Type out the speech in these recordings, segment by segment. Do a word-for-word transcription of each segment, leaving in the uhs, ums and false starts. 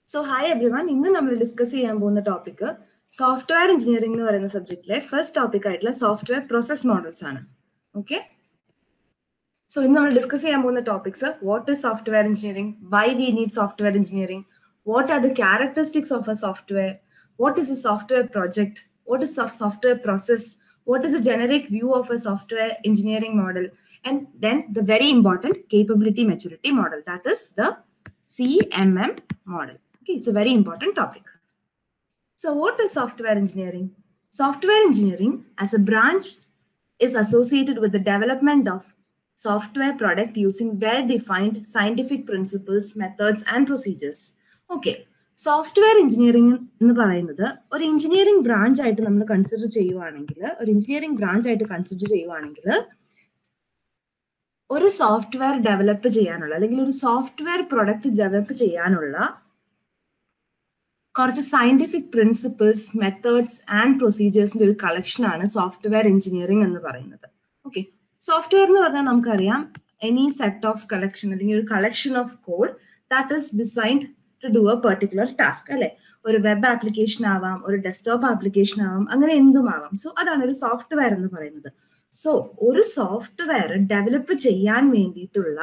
So, hi everyone. ഇന്ന് നമ്മൾ discuss ചെയ്യാൻ പോകുന്ന ടോപ്പിക് സോഫ്റ്റ്വെയർ എഞ്ചിനീയറിംഗ് എന്ന് പറയുന്ന സബ്ജക്റ്റിലെ ഫസ്റ്റ് ടോപ്പിക് ആയിട്ടുള്ള സോഫ്റ്റ്വെയർ പ്രോസസ് മോഡൽസ് ആണ്. ഓക്കെ, സോ ഇന്ന് നമ്മൾ ഡിസ്കസ് ചെയ്യാൻ പോകുന്ന topics what is software engineering, why we need software engineering, what are the characteristics of a software, what is a software project, what is software process, what is a generic view of a software engineering model, and then the very important capability maturity model, that is the C M M model. Okay, it's a very important topic. So what is software engineering? Software engineering as a branch is associated with the development of software product using well-defined scientific principles, methods and procedures. Okay, software engineering എന്ന് പറയുന്നത് ഒരു engineering branch ആയിട്ട് നമ്മൾ consider ചെയ്യുവാണെങ്കിൽ ഒരു engineering branch ആയിട്ട് consider ചെയ്യുവാണെങ്കിൽ ഒരു സോഫ്റ്റ്വെയർ ഡെവലപ്പ് ചെയ്യാനുള്ള അല്ലെങ്കിൽ ഒരു സോഫ്റ്റ്വെയർ പ്രൊഡക്റ്റ് ഡെവലപ്പ് ചെയ്യാനുള്ള കുറച്ച് സയന്റിഫിക് പ്രിൻസിപ്പിൾസ്, മെത്തേഡ്സ് ആൻഡ് പ്രൊസീജിയേഴ്സിന്റെ ഒരു കളക്ഷനാണ് സോഫ്റ്റ്വെയർ എഞ്ചിനീയറിംഗ് എന്ന് പറയുന്നത്. ഓക്കെ, സോഫ്റ്റ്വെയർ എന്ന് പറഞ്ഞാൽ നമുക്കറിയാം എനി സെറ്റ് ഓഫ് കളക്ഷൻ അല്ലെങ്കിൽ ഒരു collection of code that is designed to do a particular task. അല്ലെ, ഒരു വെബ് ആപ്ലിക്കേഷൻ ആവാം, ഒരു ഡെസ്ക്ടോപ്പ് ആപ്ലിക്കേഷൻ ആവാം, അങ്ങനെ എന്തും ആവാം. സോ അതാണ് ഒരു സോഫ്റ്റ്വെയർ എന്ന് പറയുന്നത്. സോ ഒരു സോഫ്റ്റ്വെയർ ഡെവലപ്പ് ചെയ്യാൻ വേണ്ടിയിട്ടുള്ള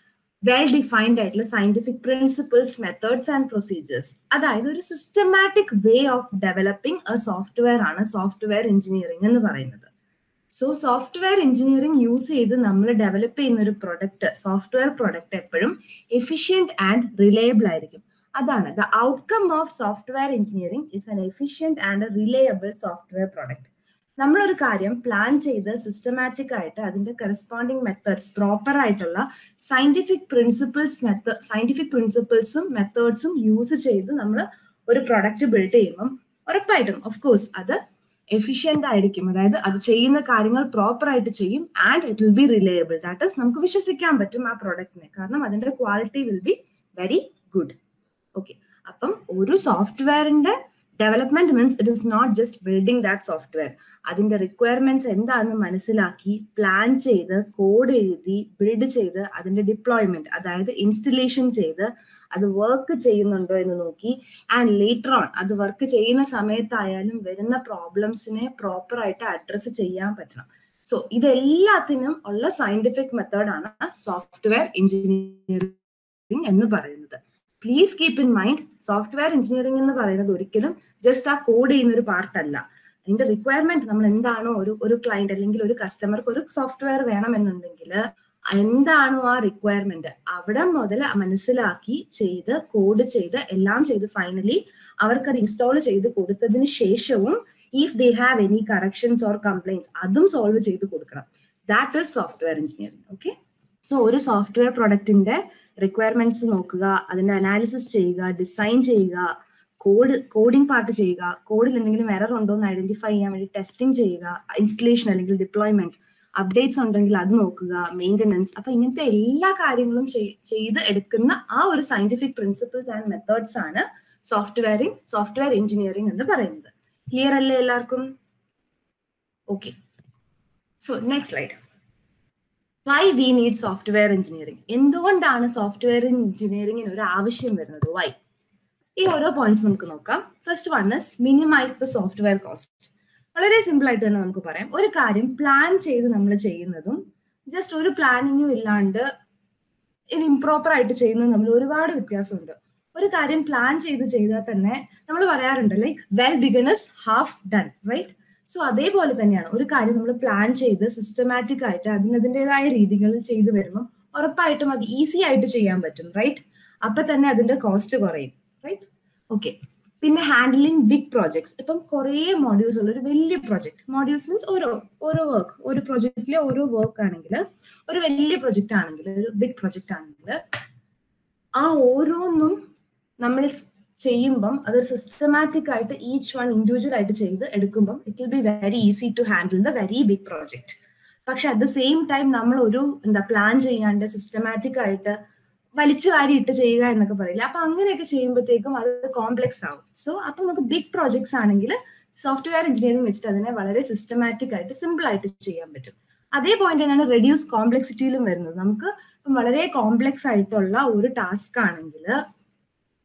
വെൽ ഡിഫൈൻഡ് ആയിട്ടുള്ള scientific principles, methods and procedures, അതായത് ഒരു systematic way of developing a software ആണ് സോഫ്റ്റ്വെയർ എഞ്ചിനീയറിംഗ് എന്ന് പറയുന്നത്. സോ സോഫ്റ്റ്വെയർ എഞ്ചിനീയറിംഗ് യൂസ് ചെയ്ത് നമ്മൾ ഡെവലപ്പ് ചെയ്യുന്ന ഒരു പ്രൊഡക്റ്റ്, സോഫ്റ്റ്വെയർ പ്രൊഡക്റ്റ് എപ്പോഴും എഫിഷ്യന്റ് ആൻഡ് റിലയബിൾ ആയിരിക്കും. അതാണ് the outcome of software engineering is an efficient and reliable software product. നമ്മളൊരു കാര്യം പ്ലാൻ ചെയ്ത് സിസ്റ്റമാറ്റിക് ആയിട്ട് അതിന്റെ കറസ്പോണ്ടിങ് മെത്തേഡ്സ്, പ്രോപ്പർ ആയിട്ടുള്ള സയന്റിഫിക് പ്രിൻസിപ്പിൾസ് മെത്തേഡ് സയന്റിഫിക് പ്രിൻസിപ്പിൾസും മെത്തേഡ്സും യൂസ് ചെയ്ത് നമ്മൾ ഒരു പ്രൊഡക്റ്റ് ബിൽഡ് ചെയ്യുമ്പം ഉറപ്പായിട്ടും ഓഫ് കോഴ്സ് അത് എഫിഷ്യന്റ് ആയിരിക്കും. അതായത് അത് ചെയ്യുന്ന കാര്യങ്ങൾ പ്രോപ്പർ ആയിട്ട് ചെയ്യും and it will be reliable. That is നമുക്ക് വിശ്വസിക്കാൻ പറ്റും ആ പ്രൊഡക്റ്റിനെ, കാരണം അതിന്റെ quality will be very good. Okay, അപ്പം ഒരു സോഫ്റ്റ്വെയറിന്റെ development means it is not just building that software. അതിന്റെ റിക്വയർമെന്റ്സ് എന്താണെന്ന് മനസ്സിലാക്കി പ്ലാൻ ചെയ്ത് കോഡ് എഴുതി ബിൽഡ് ചെയ്ത് അതിന്റെ ഡിപ്ലോയ്മെന്റ്, അതായത് ഇൻസ്റ്റലേഷൻ ചെയ്ത് അത് വർക്ക് ചെയ്യുന്നുണ്ടോ എന്ന് നോക്കി ആൻഡ് ലേറ്റർ ഓൺ അത് വർക്ക് ചെയ്യുന്ന സമയത്തായാലും വരുന്ന പ്രോബ്ലംസിനെ പ്രോപ്പർ ആയിട്ട് അഡ്രസ് ചെയ്യാൻ പറ്റണം. സോ ഇതെല്ലാത്തിനും ഉള്ള സയന്റിഫിക് മെത്തേഡാണ് സോഫ്റ്റ്വെയർ എഞ്ചിനീയറിംഗ് എന്ന് പറയുന്നത്. Please keep in mind, software engineering എന്ന് പറയുന്നത് ഒരിക്കലും ജസ്റ്റ് ആ കോഡ് ചെയ്യുന്ന ഒരു പാർട്ടല്ല. അതിന്റെ റിക്വയർമെന്റ് നമ്മൾ എന്താണോ ഒരു ഒരു ക്ലയന്റ് അല്ലെങ്കിൽ ഒരു കസ്റ്റമർക്ക് ഒരു സോഫ്റ്റ്വെയർ വേണമെന്നുണ്ടെങ്കിൽ എന്താണോ ആ റിക്വയർമെന്റ് അവിടെ മുതൽ മനസ്സിലാക്കി ചെയ്ത് കോഡ് ചെയ്ത് എല്ലാം ചെയ്ത് ഫൈനലി അവർക്ക് അത് ഇൻസ്റ്റാൾ ചെയ്ത് കൊടുത്തതിന് ശേഷവും if they have any corrections or complains അതും സോൾവ് ചെയ്ത് കൊടുക്കണം. That is software engineering. Okay, so ഒരു സോഫ്റ്റ്വെയർ പ്രൊഡക്റ്റിന്റെ റിക്വയർമെന്റ്സ് നോക്കുക, അതിന്റെ അനാലിസിസ് ചെയ്യുക, ഡിസൈൻ ചെയ്യുക, കോഡ് കോഡിംഗ് പാർട്ട് ചെയ്യുക, കോഡിൽ എന്തെങ്കിലും എറർ ഉണ്ടോ എന്ന് ഐഡന്റിഫൈ ചെയ്യാൻ വേണ്ടി ടെസ്റ്റിംഗ് ചെയ്യുക, ഇൻസ്റ്റലേഷൻ അല്ലെങ്കിൽ ഡിപ്ലോയ്മെന്റ്, അപ്ഡേറ്റ്സ് ഉണ്ടെങ്കിൽ അത് നോക്കുക, മെയിൻ്റനൻസ്. അപ്പൊ ഇങ്ങനത്തെ എല്ലാ കാര്യങ്ങളും ചെയ്ത് എടുക്കുന്ന ആ ഒരു സയന്റിഫിക് പ്രിൻസിപ്പിൾസ് ആൻഡ് മെത്തേഡ്സ് ആണ് സോഫ്റ്റ്വെയറിംഗ് സോഫ്റ്റ്വെയർ എഞ്ചിനീയറിംഗ് എന്ന് പറയുന്നത്. ക്ലിയർ അല്ലേ എല്ലാവർക്കും? Okay, so next slide. Why we need software engineering. എന്തുകൊണ്ടാണ് സോഫ്റ്റ്വെയർ എഞ്ചിനീയറിംഗിന് ഒരു ആവശ്യം വരുന്നത്? വൈ? ഈ ഓരോ പോയിന്റ്സ് നമുക്ക് നോക്കാം. First one is minimise the software cost. വളരെ സിമ്പിൾ ആയിട്ട് തന്നെ നമുക്ക് പറയാം, ഒരു കാര്യം പ്ലാൻ ചെയ്ത് നമ്മൾ ചെയ്യുന്നതും ജസ്റ്റ് ഒരു പ്ലാനിങ്ങും ഇല്ലാണ്ട് ഇത് ഇംപ്രോപ്പർ ആയിട്ട് ചെയ്യുന്നതും തമ്മിൽ ഒരുപാട് വ്യത്യാസമുണ്ട്. ഒരു കാര്യം പ്ലാൻ ചെയ്ത് ചെയ്താൽ തന്നെ നമ്മൾ പറയാറുണ്ട് like well begun is half done, right? So അതേപോലെ തന്നെയാണ് ഒരു കാര്യം നമ്മൾ പ്ലാൻ ചെയ്ത് സിസ്റ്റമാറ്റിക് ആയിട്ട് അതിനതിൻ്റെതായ രീതികളിൽ ചെയ്തു വരുമ്പോൾ ഉറപ്പായിട്ടും അത് ഈസി ആയിട്ട് ചെയ്യാൻ പറ്റും, റൈറ്റ്? അപ്പൊ തന്നെ അതിന്റെ കോസ്റ്റ് കുറയും, റൈറ്റ്? ഓക്കെ, പിന്നെ ഹാൻഡിലിംഗ് ബിഗ് പ്രോജക്ട്സ്. ഇപ്പം കുറേ മോഡ്യൂൾസ് ഉള്ള ഒരു വലിയ പ്രൊജക്ട്, മോഡ്യൂൾസ് മീൻസ് ഓരോ ഓരോ വർക്ക്, ഒരു പ്രൊജക്റ്റിലെ ഓരോ വർക്ക് ആണെങ്കിൽ, ഒരു വലിയ പ്രൊജക്റ്റ് ആണെങ്കിൽ, ഒരു ബിഗ് പ്രൊജക്റ്റ് ആണെങ്കിൽ ആ ഓരോന്നും നമ്മൾ ചെയ്യുമ്പം അത് സിസ്റ്റമാറ്റിക് ആയിട്ട് ഈച്ച് വൺ ഇൻഡിവിജ്വൽ ആയിട്ട് ചെയ്ത് എടുക്കുമ്പം it will be very easy to handle the very big project. പക്ഷെ അറ്റ് ദ സെയിം ടൈം നമ്മൾ ഒരു എന്താ പ്ലാൻ ചെയ്യാണ്ട് സിസ്റ്റമാറ്റിക് ആയിട്ട് വലിച്ചു വാരി ഇട്ട് ചെയ്യുക എന്നൊക്കെ പറയില്ല, അപ്പൊ അങ്ങനെയൊക്കെ ചെയ്യുമ്പോഴത്തേക്കും അത് കോംപ്ലെക്സ് ആവും. സോ അപ്പൊ നമുക്ക് ബിഗ് പ്രോജക്ട്സ് ആണെങ്കിൽ സോഫ്റ്റ്വെയർ എഞ്ചിനീയറിംഗ് വെച്ചിട്ട് അതിനെ വളരെ സിസ്റ്റമാറ്റിക് ആയിട്ട് സിമ്പിൾ ആയിട്ട് ചെയ്യാൻ പറ്റും. അതേ പോയിന്റ് തന്നെയാണ് റെഡ്യൂസ് കോംപ്ലെക്സിറ്റിയിലും വരുന്നത്. നമുക്ക് വളരെ കോംപ്ലെക്സ് ആയിട്ടുള്ള ഒരു ടാസ്ക് ആണെങ്കിൽ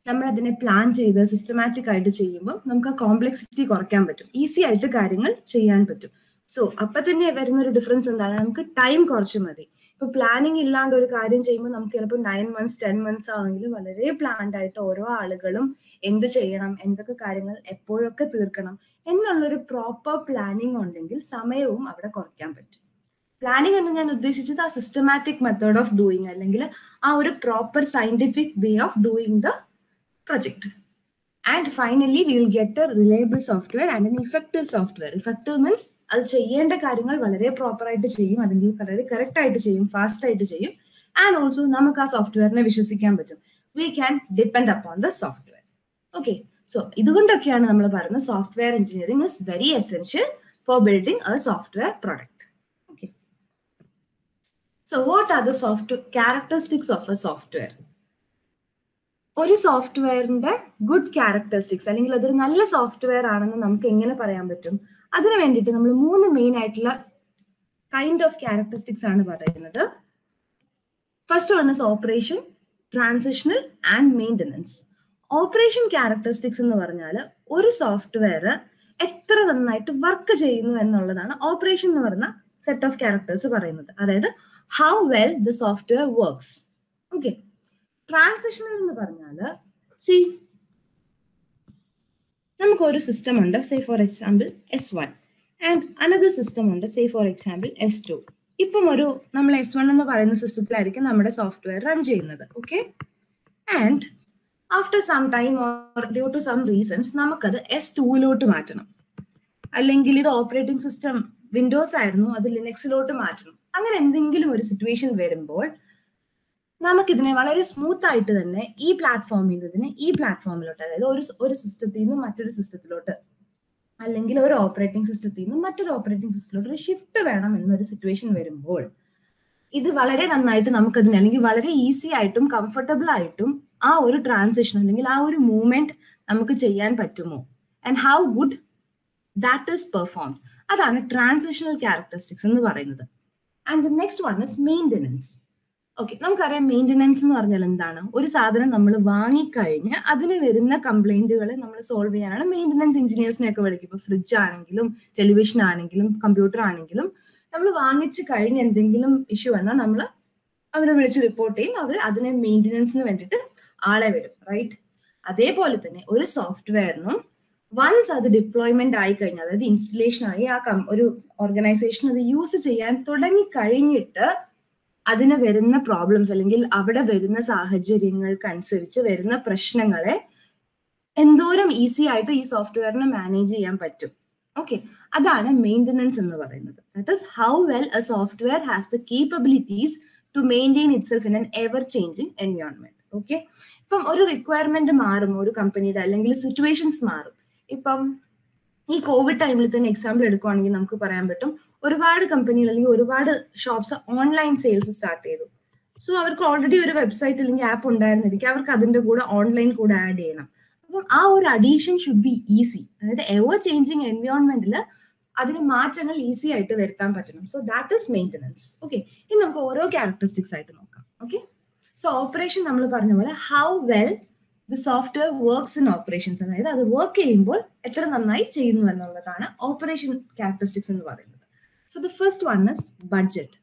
നമ്മൾ അതിനെ പ്ലാൻ ചെയ്ത് സിസ്റ്റമാറ്റിക് ആയിട്ട് ചെയ്യുമ്പോൾ നമുക്ക് ആ കോംപ്ലക്സിറ്റി കുറയ്ക്കാൻ പറ്റും, ഈസി ആയിട്ട് കാര്യങ്ങൾ ചെയ്യാൻ പറ്റും. സോ അപ്പൊ തന്നെ വരുന്നൊരു ഡിഫറൻസ് എന്താണ്, നമുക്ക് ടൈം കുറച്ച് മതി. ഇപ്പൊ പ്ലാനിങ് ഇല്ലാണ്ട് ഒരു കാര്യം ചെയ്യുമ്പോൾ നമുക്ക് ചിലപ്പോൾ നയൻ മന്ത്സ് ടെൻ മന്ത്സ് ആണെങ്കിലും വളരെ പ്ലാൻഡ് ആയിട്ട് ഓരോ ആളുകളും എന്ത് ചെയ്യണം, എന്തൊക്കെ കാര്യങ്ങൾ എപ്പോഴൊക്കെ തീർക്കണം എന്നുള്ളൊരു പ്രോപ്പർ പ്ലാനിങ് ഉണ്ടെങ്കിൽ സമയവും അവിടെ കുറയ്ക്കാൻ പറ്റും. പ്ലാനിങ് എന്ന് ഞാൻ ഉദ്ദേശിച്ചത് ആ സിസ്റ്റമാറ്റിക് മെത്തേഡ് ഓഫ് ഡൂയിങ്, അല്ലെങ്കിൽ ആ ഒരു proper scientific way of doing the project. And finally we will get a reliable software and an effective software. Effective means അത് ചെയ്യേണ്ട കാര്യങ്ങൾ വളരെ പ്രോപ്പർ ആയിട്ട് ചെയ്യും, അല്ലെങ്കിൽ വളരെ കറക്റ്റ് ആയിട്ട് ചെയ്യും, ഫാസ്റ്റ് ആയിട്ട് ചെയ്യും. ആൻഡ് ഓൾസോ നമുക്ക് ആ സോഫ്റ്റ്വെയറിനെ വിശ്വസിക്കാൻ പറ്റും. We can depend upon the software. Okay, so ഇതുകൊണ്ടൊക്കെയാണ് നമ്മൾ പറയുന്നത് software engineering is very essential for building a software product. Okay, so what are the software characteristics of a software? ഒരു സോഫ്റ്റ്വെയറിന്റെ ഗുഡ് ക്യാരക്ടറിസ്റ്റിക്സ് അല്ലെങ്കിൽ അതൊരു നല്ല സോഫ്റ്റ്വെയർ ആണെന്ന് നമുക്ക് എങ്ങനെ പറയാൻ പറ്റും? അതിനു വേണ്ടിയിട്ട് നമ്മൾ മൂന്ന് മെയിൻ ആയിട്ടുള്ള കൈൻഡ് ഓഫ് ക്യാരക്ടറിസ്റ്റിക്സ് ആണ് പറയുന്നത്. First one is operation, transitional and maintenance. Operation characteristics എന്ന് പറഞ്ഞാൽ ഒരു സോഫ്റ്റ്വെയർ എത്ര നന്നായിട്ട് വർക്ക് ചെയ്യുന്നു എന്നുള്ളതാണ് ഓപ്പറേഷൻ എന്ന് പറയുന്ന സെറ്റ് ഓഫ് ക്യാരക്ടേഴ്സ് പറയുന്നത്. അതായത് how well the software works. Okay, transitional എന്ന് പറഞ്ഞാൽ സി നമുക്ക് ഒരു സിസ്റ്റം ഉണ്ട്, say for example S one, and another system ഉണ്ട്, say for example S two. ഇപ്പം ഒരു നമ്മൾ എസ് വൺ എന്ന് പറയുന്ന സിസ്റ്റത്തിലായിരിക്കും നമ്മുടെ സോഫ്റ്റ്വെയർ റൺ ചെയ്യുന്നത്. Okay, and after some time or due to some reasons നമുക്കത് എസ് ടുവിലോട്ട് മാറ്റണം, അല്ലെങ്കിൽ ഇത് ഓപ്പറേറ്റിംഗ് സിസ്റ്റം വിൻഡോസ് ആയിരുന്നു അത് ലിനക്സിലോട്ട് മാറ്റണം. അങ്ങനെ എന്തെങ്കിലും ഒരു സിറ്റുവേഷൻ വരുമ്പോൾ നമുക്കിതിനെ വളരെ സ്മൂത്ത് ആയിട്ട് തന്നെ ഈ പ്ലാറ്റ്ഫോമിൽ നിന്ന് ഇതിനെ ഈ പ്ലാറ്റ്ഫോമിലോട്ട്, അതായത് ഒരു ഒരു സിസ്റ്റത്തിൽ നിന്ന് മറ്റൊരു സിസ്റ്റത്തിലോട്ട്, അല്ലെങ്കിൽ ഒരു ഓപ്പറേറ്റിംഗ് സിസ്റ്റത്തിൽ നിന്ന് മറ്റൊരു ഓപ്പറേറ്റിംഗ് സിസ്റ്റത്തിലോട്ട് ഒരു ഷിഫ്റ്റ് വേണം എന്നൊരു സിറ്റുവേഷൻ വരുമ്പോൾ ഇത് വളരെ നന്നായിട്ട് നമുക്കതിനെ, അല്ലെങ്കിൽ വളരെ ഈസി ആയിട്ടും കംഫർട്ടബിൾ ആയിട്ടും ആ ഒരു ട്രാൻസിഷൻ അല്ലെങ്കിൽ ആ ഒരു മൂവ്മെന്റ് നമുക്ക് ചെയ്യാൻ പറ്റുമോ, and how good that is performed. അതാണ് ട്രാൻസിഷണൽ ക്യാരക്ടറിസ്റ്റിക്സ് എന്ന് പറയുന്നത്. And the next one is maintenance. Okay, നമുക്കറിയാം മെയിൻ്റനൻസ് എന്ന് പറഞ്ഞാൽ എന്താണ്? ഒരു സാധനം നമ്മൾ വാങ്ങിക്കഴിഞ്ഞ് അതിന് വരുന്ന കംപ്ലൈന്റുകളെ നമ്മൾ സോൾവ് ചെയ്യാനാണ് മെയിൻ്റനൻസ് എഞ്ചിനീയേഴ്സിനെ ഒക്കെ വിളിക്കും. ഇപ്പോൾ ഫ്രിഡ്ജ് ആണെങ്കിലും ടെലിവിഷൻ ആണെങ്കിലും കമ്പ്യൂട്ടർ ആണെങ്കിലും നമ്മൾ വാങ്ങിച്ച് കഴിഞ്ഞ് എന്തെങ്കിലും ഇഷ്യൂ വന്നാൽ നമ്മൾ അവരെ വിളിച്ച് റിപ്പോർട്ട് ചെയ്യും, അവർ അതിനെ മെയിൻ്റനൻസിന് വേണ്ടിയിട്ട് ആളെ വിടും, റൈറ്റ്? അതേപോലെ തന്നെ ഒരു സോഫ്റ്റ്വെയറിനും വൺസ് അത് ഡിപ്ലോയ്മെന്റ് ആയി കഴിഞ്ഞാൽ, അതായത് ഇൻസ്റ്റലേഷൻ ആയി ആ ഒരു ഓർഗനൈസേഷൻ അത് യൂസ് ചെയ്യാൻ തുടങ്ങി കഴിഞ്ഞിട്ട് അതിന് വരുന്ന പ്രോബ്ലംസ് അല്ലെങ്കിൽ അവിടെ വരുന്ന സാഹചര്യങ്ങൾക്കനുസരിച്ച് വരുന്ന പ്രശ്നങ്ങളെ എന്തോരം ഈസി ആയിട്ട് ഈ സോഫ്റ്റ്വെയറിനെ മാനേജ് ചെയ്യാൻ പറ്റും. ഓക്കെ, അതാണ് മെയിൻ്റനൻസ് എന്ന് പറയുന്നത്. That is how well a software has the capabilities to maintain itself in an ever changing environment. Okay, ഇപ്പം ഒരു റിക്വയർമെന്റ് മാറും ഒരു കമ്പനിയുടെ, അല്ലെങ്കിൽ സിറ്റുവേഷൻസ് മാറും. ഇപ്പം ഈ കോവിഡ് ടൈമിൽ തന്നെ എക്സാമ്പിൾ എടുക്കുവാണെങ്കിൽ നമുക്ക് പറയാൻ പറ്റും, ഒരുപാട് കമ്പനികൾ അല്ലെങ്കിൽ ഒരുപാട് ഷോപ്സ് ഓൺലൈൻ സെയിൽസ് സ്റ്റാർട്ട് ചെയ്തു. സോ അവർക്ക് ഓൾറെഡി ഒരു വെബ്സൈറ്റ് അല്ലെങ്കിൽ ആപ്പ് ഉണ്ടായിരുന്നിരിക്കും, അവർക്ക് അതിന്റെ കൂടെ ഓൺലൈൻ കൂടെ ആഡ് ചെയ്യണം. അപ്പം ആ ഒരു അഡീഷൻ ഷുഡ് ബി ഈസി, അതായത് എവർ ചേഞ്ചിങ് എൻവയോൺമെന്റിൽ അതിന് മാറ്റങ്ങൾ ഈസി ആയിട്ട് വരുത്താൻ പറ്റണം. So that is maintenance. Okay, ഇനി നമുക്ക് ഓരോ ക്യാരക്ടറിസ്റ്റിക്സ് ആയിട്ട് നോക്കാം. ഓക്കെ, സോ ഓപ്പറേഷൻ നമ്മൾ പറഞ്ഞ പോലെ how well the software works in operations, അതായത് അത് വർക്ക് ചെയ്യുമ്പോൾ എത്ര നന്നായി ചെയ്യുന്നു എന്നുള്ളതാണ് ഓപ്പറേഷൻ ക്യാരക്ടറിസ്റ്റിക്സ് എന്ന് പറയുന്നത്. So the first one is budget.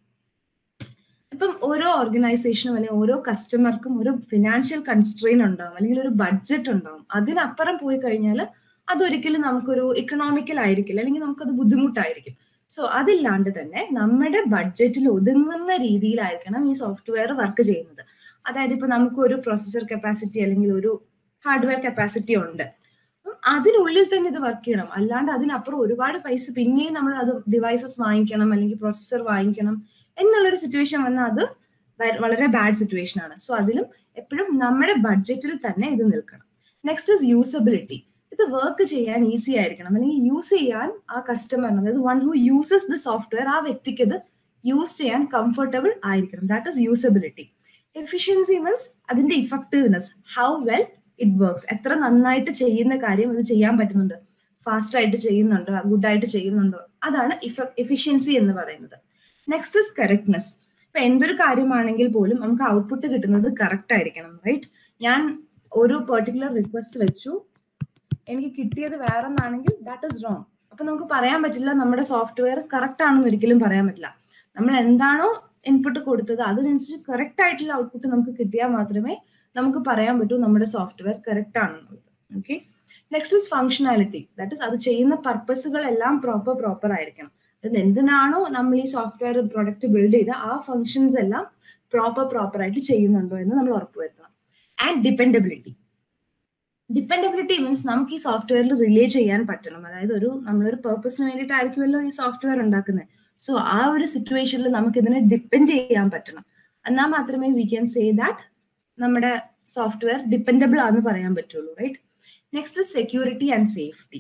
ഇപ്പം ഓരോ ഓർഗനൈസേഷനും അല്ലെങ്കിൽ ഓരോ കസ്റ്റമർക്കും ഒരു ഫിനാൻഷ്യൽ കൺസ്ട്രെയിൻ ഉണ്ടാവും, അല്ലെങ്കിൽ ഒരു ബഡ്ജറ്റ് ഉണ്ടാവും. അതിനപ്പുറം പോയി കഴിഞ്ഞാൽ അതൊരിക്കലും നമുക്കൊരു ഇക്കണോമിക്കൽ ആയിരിക്കില്ല, അല്ലെങ്കിൽ നമുക്കത് ബുദ്ധിമുട്ടായിരിക്കും. സോ അതില്ലാണ്ട് തന്നെ നമ്മുടെ ബഡ്ജറ്റിൽ ഒതുങ്ങുന്ന രീതിയിലായിരിക്കണം ഈ സോഫ്റ്റ്വെയർ വർക്ക് ചെയ്യുന്നത്. അതായത് ഇപ്പൊ നമുക്ക് ഒരു പ്രോസസർ കപ്പാസിറ്റി അല്ലെങ്കിൽ ഒരു ഹാർഡ്വെയർ കപ്പാസിറ്റി ഉണ്ട്, അതിനുള്ളിൽ തന്നെ ഇത് വർക്ക് ചെയ്യണം. അല്ലാണ്ട് അതിനപ്പുറം ഒരുപാട് പൈസ പിന്നെയും നമ്മൾ അത് ഡിവൈസസ് വാങ്ങിക്കണം അല്ലെങ്കിൽ പ്രോസസർ വാങ്ങിക്കണം എന്നുള്ളൊരു സിറ്റുവേഷൻ വന്നാൽ അത് വളരെ ബാഡ് സിറ്റുവേഷൻ ആണ്. സോ അതിലും എപ്പോഴും നമ്മുടെ ബഡ്ജറ്റിൽ തന്നെ ഇത് നിൽക്കണം. Next is usability. ഇത് വർക്ക് ചെയ്യാൻ ഈസി ആയിരിക്കണം, അല്ലെങ്കിൽ യൂസ് ചെയ്യാൻ ആ കസ്റ്റമറിന്, അതായത് one who uses the software, ആ വ്യക്തിക്ക് ഇത് യൂസ് ചെയ്യാൻ കംഫർട്ടബിൾ ആയിരിക്കണം. That is usability. Efficiency means അതിന്റെ effectiveness, how well it works, എത്ര നന്നായിട്ട് ചെയ്യുന്ന കാര്യം അത് ചെയ്യാൻ പറ്റുന്നുണ്ട്, ഫാസ്റ്റ് ആയിട്ട് ചെയ്യുന്നുണ്ടോ, ഗുഡ് ആയിട്ട് ചെയ്യുന്നുണ്ടോ, അതാണ് എഫിഷ്യൻസി എന്ന് പറയുന്നത്. Next is correctness. ഇപ്പൊ എന്തൊരു കാര്യമാണെങ്കിൽ പോലും നമുക്ക് ഔട്ട്പുട്ട് കിട്ടുന്നത് കറക്റ്റ് ആയിരിക്കണം, റൈറ്റ്? ഞാൻ ഒരു പെർട്ടിക്കുലർ റിക്വസ്റ്റ് വെച്ചു, എനിക്ക് കിട്ടിയത് വേറെ ഒന്നാണെങ്കിൽ ദാറ്റ് ഇസ് റോങ്. അപ്പൊ നമുക്ക് പറയാൻ പറ്റില്ല നമ്മുടെ സോഫ്റ്റ്വെയർ കറക്റ്റ് ആണെന്ന് ഒരിക്കലും പറയാൻ പറ്റില്ല. നമ്മൾ എന്താണോ ഇൻപുട്ട് കൊടുത്തത് അതിനനുസരിച്ച് കറക്റ്റ് ആയിട്ടുള്ള ഔട്ട്പുട്ട് നമുക്ക് കിട്ടിയാൽ മാത്രമേ നമുക്ക് പറയാൻ പറ്റൂ നമ്മുടെ സോഫ്റ്റ്വെയർ കറക്റ്റ് ആണെന്നുള്ളത്. Okay, next is functionality. That is അത് ചെയ്യുന്ന പർപ്പസുകളെല്ലാം പ്രോപ്പർ പ്രോപ്പർ ആയിരിക്കണം. അത് എന്തിനാണോ നമ്മൾ ഈ സോഫ്റ്റ്വെയർ പ്രൊഡക്റ്റ് ബിൽഡ് ചെയ്ത് ആ ഫങ്ഷൻസ് എല്ലാം പ്രോപ്പർ പ്രോപ്പർ ആയിട്ട് ചെയ്യുന്നുണ്ടോ എന്ന് നമ്മൾ ഉറപ്പുവരുത്തണം. And dependability. ഡിപ്പെൻഡബിലിറ്റി മീൻസ് നമുക്ക് ഈ സോഫ്റ്റ്വെയറിൽ റിലേ ചെയ്യാൻ പറ്റണം. അതായത് ഒരു നമ്മളൊരു പർപ്പസിന് വേണ്ടിയിട്ടായിരിക്കുമല്ലോ ഈ സോഫ്റ്റ്വെയർ ഉണ്ടാക്കുന്നത്. സോ ആ ഒരു സിറ്റുവേഷനിൽ നമുക്ക് ഇതിനെ ഡിപ്പെൻഡ് ചെയ്യാൻ പറ്റണം. എന്നാൽ മാത്രമേ വി ക്യാൻ സേ ദാറ്റ് നമ്മുടെ സോഫ്റ്റ്വെയർ ഡിപ്പെൻഡബിൾ ആണെന്ന് പറയാൻ പറ്റുള്ളൂ, right? Next security and safety.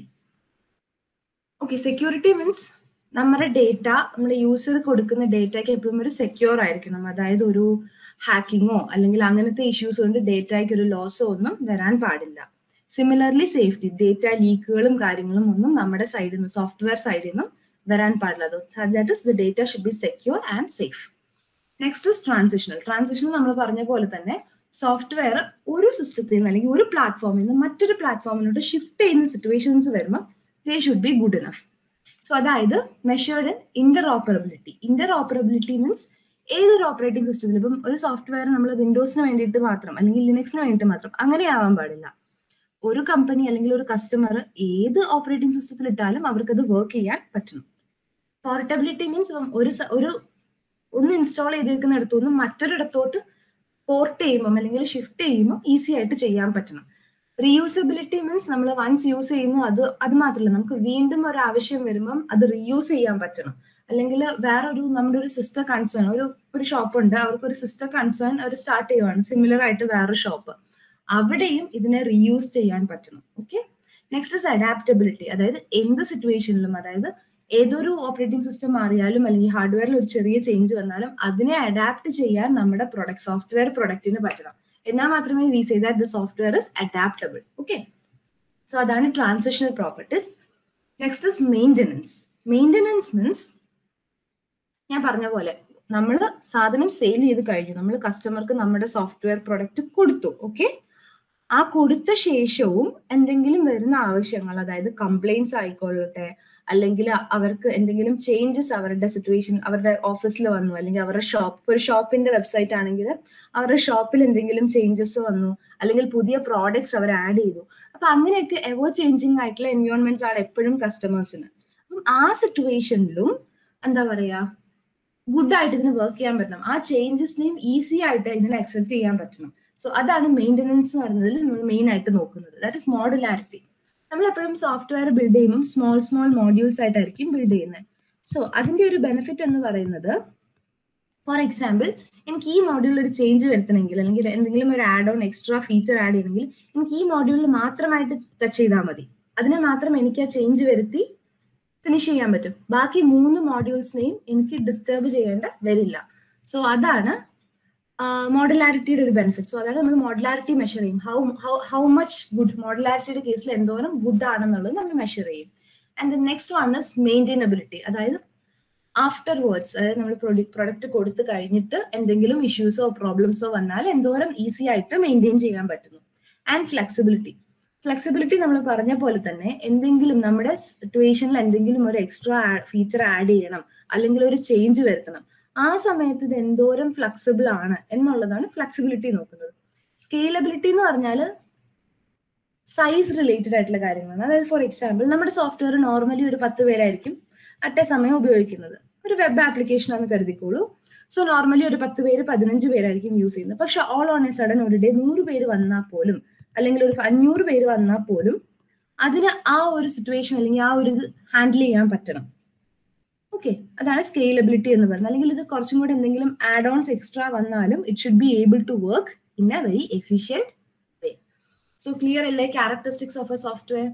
Okay, security means നമ്മുടെ ഡേറ്റ, നമ്മുടെ യൂസർ കൊടുക്കുന്ന ഡേറ്റയ്ക്ക് എപ്പോഴും ഒരു സെക്യൂർ ആയിരിക്കണം. അതായത് ഒരു ഹാക്കിങ്ങോ അല്ലെങ്കിൽ അങ്ങനത്തെ ഇഷ്യൂസ് കൊണ്ട് ഡേറ്റയ്ക്ക് ഒരു ലോസോ ഒന്നും വരാൻ പാടില്ല. സിമിലർലി സേഫ്റ്റി, ഡേറ്റ ലീക്കുകളും കാര്യങ്ങളും ഒന്നും നമ്മുടെ സൈഡിൽ നിന്ന്, സോഫ്റ്റ്വെയർ സൈഡിൽ നിന്നും വരാൻ പാടില്ല. That is the data should be secure and safe. Next is transitional. Transitional നമ്മൾ പറഞ്ഞ പോലെ തന്നെ സോഫ്റ്റ്വെയർ ഒരു സിസ്റ്റത്തിൽ നിന്ന് അല്ലെങ്കിൽ ഒരു പ്ലാറ്റ്ഫോമിൽ നിന്ന് മറ്റൊരു പ്ലാറ്റ്ഫോമിലോട്ട് ഷിഫ്റ്റ് ചെയ്യുന്ന സിറ്റുവേഷൻസ് വരുമ്പോൾ they should be good enough. So അതായത് measured in interoperability. Interoperability means ഏതൊരു ഓപ്പറേറ്റിംഗ് സിസ്റ്റത്തിൽ, ഇപ്പം ഒരു സോഫ്റ്റ്വെയർ നമ്മൾ വിൻഡോസിന് വേണ്ടിയിട്ട് മാത്രം അല്ലെങ്കിൽ ലിനക്സിന് വേണ്ടിയിട്ട് മാത്രം അങ്ങനെ ആവാൻ പാടില്ല. ഒരു കമ്പനി അല്ലെങ്കിൽ ഒരു കസ്റ്റമർ ഏത് ഓപ്പറേറ്റിംഗ് സിസ്റ്റത്തിൽ ഇട്ടാലും അവർക്കത് വർക്ക് ചെയ്യാൻ പറ്റണം. പോർട്ടബിലിറ്റി മീൻസ് ഒരു ഒരു ഒന്ന് ഇൻസ്റ്റാൾ ചെയ്തേക്കുന്നിടത്തു നിന്ന് മറ്റൊരിടത്തോട്ട് പോർട്ട് ചെയ്യുമ്പോൾ അല്ലെങ്കിൽ ഷിഫ്റ്റ് ചെയ്യുമ്പോൾ ഈസി ആയിട്ട് ചെയ്യാൻ പറ്റണം. റീയൂസബിലിറ്റി മീൻസ് നമ്മൾ വൺസ് യൂസ് ചെയ്യുന്നു, അത് അത് മാത്രമല്ല നമുക്ക് വീണ്ടും ഒരു ആവശ്യം വരുമ്പം അത് റീയൂസ് ചെയ്യാൻ പറ്റണം. അല്ലെങ്കിൽ വേറൊരു നമ്മുടെ ഒരു സിസ്റ്റർ കൺസേൺ, ഒരു ഒരു ഷോപ്പ് ഉണ്ട്, അവർക്ക് ഒരു സിസ്റ്റർ കൺസേൺ അവർ സ്റ്റാർട്ട് ചെയ്യുവാണ് സിമിലർ ആയിട്ട് വേറൊരു ഷോപ്പ്, അവിടെയും ഇതിനെ റീയൂസ് ചെയ്യാൻ പറ്റണം. Okay, next is adaptability. അതായത് എന്ത് സിറ്റുവേഷനിലും, അതായത് ഏതൊരു ഓപ്പറേറ്റിംഗ് സിസ്റ്റം മാറിയാലും അല്ലെങ്കിൽ ഹാർഡ്വെയറിൽ ഒരു ചെറിയ ചേഞ്ച് വന്നാലും അതിനെ അഡാപ്റ്റ് ചെയ്യാൻ നമ്മുടെ പ്രൊഡക്റ്റ് സോഫ്റ്റ്വെയർ പ്രൊഡക്റ്റിന് പറ്റണം. എന്നാൽ മാത്രമേ we say that the software is adaptable. Okay, so അതാണ് transitional properties. Next is maintenance. Maintenance means ഞാൻ പറഞ്ഞ പോലെ നമ്മൾ സാധനം സെയിൽ ചെയ്ത് കഴിഞ്ഞു, നമ്മൾ കസ്റ്റമർക്ക് നമ്മുടെ സോഫ്റ്റ്വെയർ പ്രൊഡക്റ്റ് കൊടുത്തു. ഓക്കെ, ആ കൊടുത്ത ശേഷവും എന്തെങ്കിലും വരുന്ന ആവശ്യങ്ങൾ, അതായത് കംപ്ലൈൻറ്റ്സ് ആയിക്കൊള്ളട്ടെ, അല്ലെങ്കിൽ അവർക്ക് എന്തെങ്കിലും ചേഞ്ചസ് അവരുടെ സിറ്റുവേഷൻ, അവരുടെ ഓഫീസിൽ വന്നു, അല്ലെങ്കിൽ അവരുടെ ഷോപ്പ്, ഒരു ഷോപ്പിന്റെ വെബ്സൈറ്റ് ആണെങ്കിൽ അവരുടെ ഷോപ്പിൽ എന്തെങ്കിലും ചേഞ്ചസ് വന്നു, അല്ലെങ്കിൽ പുതിയ പ്രോഡക്ട്സ് അവർ ആഡ് ചെയ്തു. അപ്പൊ അങ്ങനെയൊക്കെ എവർ ചേഞ്ചിങ് ആയിട്ടുള്ള എൻവയോൺമെന്റ്സ് ആണ് എപ്പോഴും കസ്റ്റമേഴ്സിന്. അപ്പം ആ സിറ്റുവേഷനിലും എന്താ പറയാ, ഗുഡ് ആയിട്ട് ഇതിന് വർക്ക് ചെയ്യാൻ പറ്റണം. ആ ചേഞ്ചസിനെയും ഈസി ആയിട്ട് ഇതിനെ അക്സെപ്റ്റ് ചെയ്യാൻ പറ്റണം. സോ അതാണ് മെയിൻ്റെനൻസ് എന്ന് പറയുന്നതിൽ നമ്മൾ മെയിൻ ആയിട്ട് നോക്കുന്നത്. That is modularity. നമ്മൾ എപ്പോഴും സോഫ്റ്റ്വെയർ ബിൽഡ് ചെയ്യുമ്പോൾ സ്മോൾ സ്മോൾ മോഡ്യൂൾസ് ആയിട്ടായിരിക്കും ബിൽഡ് ചെയ്യുന്നത്. സോ അതിന്റെ ഒരു ബെനിഫിറ്റ് എന്ന് പറയുന്നത്, ഫോർ എക്സാമ്പിൾ എനിക്ക് ഈ മോഡ്യൂളിൽ ഒരു ചേഞ്ച് വരുത്തണമെങ്കിൽ അല്ലെങ്കിൽ എന്തെങ്കിലും ഒരു add on extra feature add ചെയ്യണമെങ്കിൽ എനിക്ക് ഈ മോഡ്യൂളിൽ മാത്രമായിട്ട് ടച്ച് ചെയ്താൽ മതി. അതിനെ മാത്രം എനിക്ക് ആ ചേഞ്ച് വരുത്തി ഫിനിഷ് ചെയ്യാൻ പറ്റും. ബാക്കി മൂന്ന് മോഡ്യൂൾസിനെയും എനിക്ക് ഡിസ്റ്റർബ് ചെയ്യേണ്ട വരില്ല. സോ അതാണ് മോഡുലാരിറ്റിയുടെ ഒരു ബെനിഫിറ്റ്. സോ അതാണ് നമ്മൾ മോഡുലാരിറ്റി മെഷർ ചെയ്യും. How how how much good, മോഡുലാരിറ്റിയുടെ കേസിൽ എന്തോരം ഗുഡ് ആണെന്നുള്ളത് നമ്മൾ മെഷർ ചെയ്യും. And the next one is maintainability. അതായത് ആഫ്റ്റർ വേർഡ്സ്, അതായത് നമ്മൾ പ്രൊഡക്റ്റ് കൊടുത്തു കഴിഞ്ഞിട്ട് എന്തെങ്കിലും ഇഷ്യൂസോ പ്രോബ്ലംസോ വന്നാൽ എന്തോരം ഈസി ആയിട്ട് മെയിൻറ്റെയിൻ ചെയ്യാൻ പറ്റുന്നു. And flexibility. ഫ്ലെക്സിബിലിറ്റി നമ്മൾ പറഞ്ഞ പോലെ തന്നെ എന്തെങ്കിലും നമ്മുടെ സിറ്റുവേഷനിൽ എന്തെങ്കിലും ഒരു എക്സ്ട്രാ ഫീച്ചർ ആഡ് ചെയ്യണം അല്ലെങ്കിൽ ഒരു ചേഞ്ച് വരുത്തണം, ആ സമയത്ത് ഇത് എന്തോരം ഫ്ലെക്സിബിൾ ആണ് എന്നുള്ളതാണ് ഫ്ലെക്സിബിലിറ്റി നോക്കുന്നത്. സ്കെയിലബിലിറ്റി എന്ന് പറഞ്ഞാൽ സൈസ് റിലേറ്റഡ് ആയിട്ടുള്ള കാര്യങ്ങളാണ്. അതായത് ഫോർ എക്സാമ്പിൾ നമ്മുടെ സോഫ്റ്റ്വെയർ നോർമലി ഒരു പത്ത് പേരായിരിക്കും അറ്റ് എ സമയം ഉപയോഗിക്കുന്നത്. ഒരു വെബ് ആപ്ലിക്കേഷൻ ആണെന്ന് കരുതിക്കോളൂ. സോ നോർമലി ഒരു പത്ത് പേര് പതിനഞ്ച് പേരായിരിക്കും യൂസ് ചെയ്യുന്നത്. പക്ഷെ ഓൾ ഓൺ എ സഡൻ ഒരു ഡേ നൂറ് പേര് വന്നാൽ പോലും അല്ലെങ്കിൽ ഒരു അഞ്ഞൂറ് പേര് വന്നാൽ പോലും അതിന് ആ ഒരു സിറ്റുവേഷൻ അല്ലെങ്കിൽ ആ ഒരു ഇത് ഹാൻഡിൽ ചെയ്യാൻ പറ്റണം. ഓക്കെ, അതാണ് സ്കെയിലബിലിറ്റി എന്ന് പറയുന്നത്. അല്ലെങ്കിൽ ഇത് കുറച്ചും കൂടെ എന്തെങ്കിലും ആഡ് ഓൺസ് എക്സ്ട്രാ വന്നാലും it should be able to work in a very efficient way. So clear അല്ലേ characteristics of a software?